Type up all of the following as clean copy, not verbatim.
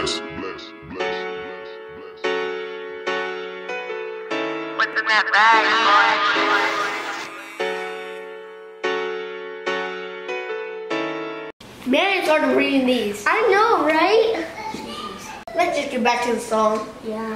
bless. What's in that bag, boy? Man, I started reading these. I know, right? Jeez. Let's just get back to the song. Yeah.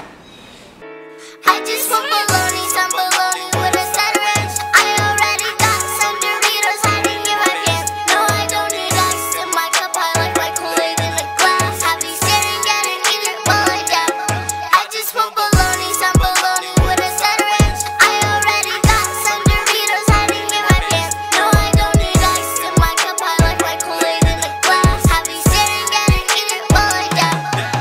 I just want bologna, some bologna with a side of ranch. I already got some Doritos hiding in my pants. No, I don't need ice in my cup. I like my Kool-Aid in a glass. Have you staring at it, eat it while I dab. I just want bologna, some bologna with a side of ranch. I already got some Doritos hiding in my pants. No, I don't need ice in my cup. I like my Kool-Aid in a glass. Have you staring at it, eat it while I dab.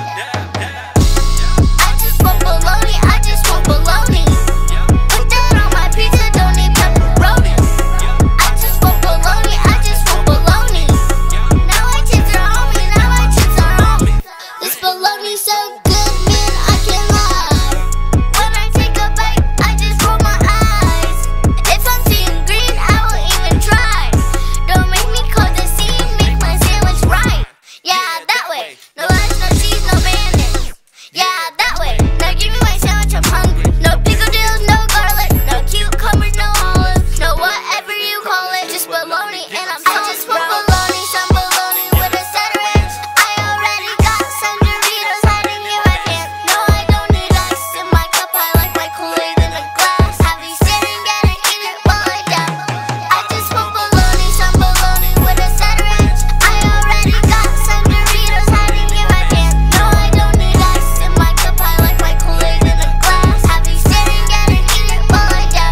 I just want bologna, I just want bologna. Put that on my pizza, don't need pepperoni. I just want bologna, I just want bologna. Now my chips are on me, now my chips are on me. This bologna's so good, man, I can't lie. When I take a bite, I just roll my eyes. If I'm seeing green, I won't even try. Don't make me call the scene, make my sandwich right. Yeah, that way. No lettuce, no cheese, no mayonnaise. Yeah, that way. Now give me my sandwich, I'm hungry. No pickles, no garlic, no cucumbers, no olives, no whatever you call it. Just bologna and I'm I just want bologna, some bologna with a side of ranch. I already got some Doritos hiding in my pants. No, I don't need ice in my cup. I like my Kool-Aid in a glass. Have you staring at it, eat it while I dab. I just want bologna, some bologna with a side of ranch. I already got some Doritos hiding in my pants. No, I don't need ice in my cup. I like my Kool-Aid in a glass. Have you staring at it, eat it while I dab.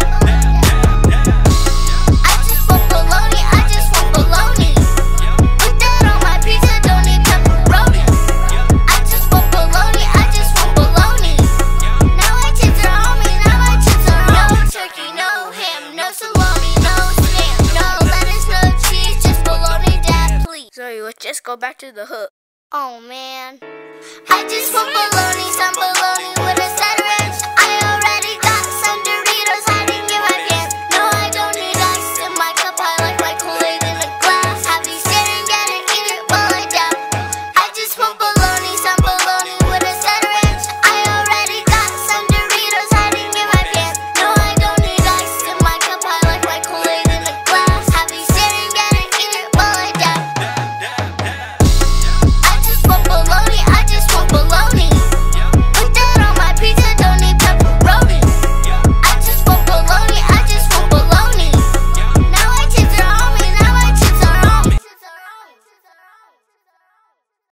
I just want bologna, I just want bologna. Put that on my pizza, don't need pepperoni. I just want bologna, I just want bologna. Now my chips are on me, now my chips are on me. No turkey, no ham, no salami, no spam, no lettuce, no cheese, just bologna, Dad, please. Zoe, let's just go back to the hook. Oh man, I just want bologna, some bologna with a side of ranch.